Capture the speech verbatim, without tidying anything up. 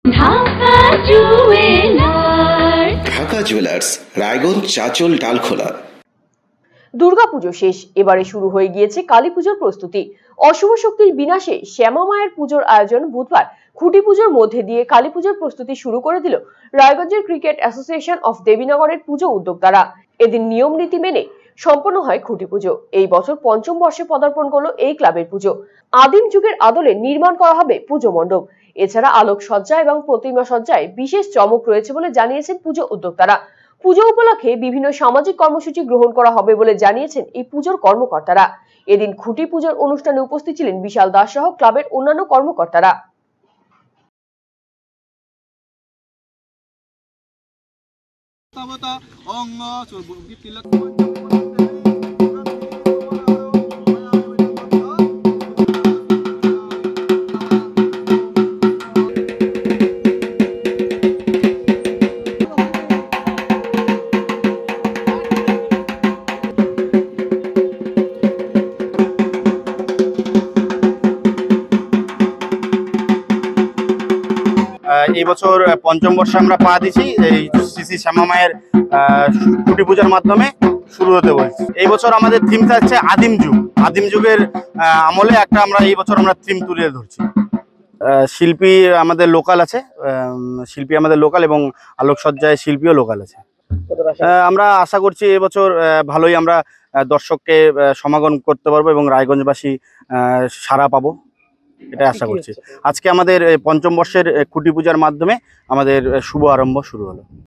Dhaka jewellers, Dhaka jewellers, Raiganj, Chanchal, Dalkhola. Durga Puja শেষ, এবারে শুরু হয়ে গিয়েছে কালী পুজোর প্রস্তুতি। অশুভ শক্তির বিনাশে শ্যামা মায়ের পুজোর আয়োজন বুধবার খুঁটি পুজোর মধ্যে দিয়ে কালী পুজোর প্রস্তুতি শুরু করে দিল রায়গঞ্জের ক্রিকেট অ্যাসোসিয়েশন অফ দেবীনগরের পুজো উদ্যোক্তারা। এদিন নিয়ম নীতি মেনে সম্পন্ন হয় খুঁটি পুজো। এই বছর পঞ্চম বর্ষে পদার্পণ করলো এই ক্লাবের পুজো। আদিম যুগের আদলে নির্মাণ করা হবে পুজো মণ্ডপ। এছাড়া আলোকসজ্জা এবং প্রতিমা সজ্জায় বিশেষ চমক রয়েছে বলে জানিয়েছেন পুজো উদ্যোক্তারা। পুজো উপলক্ষে বিভিন্ন সামাজিক কর্মসূচি গ্রহণ করা হবে বলে জানিয়েছেন এই পুজোর কর্মকর্তারা। এদিন খুঁটি পুজোর অনুষ্ঠানে উপস্থিত ছিলেন বিশাল দাস সহ ক্লাবের অন্যান্য কর্মকর্তারা। এই বছর পঞ্চম বর্ষে আমরা পা দিছি। এই শ্রী শ্রী শ্যামা মায়ের খুঁটি পূজার মাধ্যমে শুরু হতে বলছি। এই বছর আমাদের থিম থাকছে আদিম যুগ। আদিম যুগের আমলে একটা আমরা এই বছর আমরা থিম তুলে ধরছি। শিল্পী আমাদের লোকাল আছে, শিল্পী আমাদের লোকাল এবং আলোকসজ্জায় শিল্পীও লোকাল আছে। আমরা আশা করছি এবছর ভালোই আমরা দর্শককে সমাগম করতে পারবো এবং রায়গঞ্জবাসী সাড়া পাবো, এটাই আশা করছি। আজকে আমাদের পঞ্চম বর্ষের খুঁটি পূজার মাধ্যমে আমাদের শুভ আরম্ভ শুরু হলো।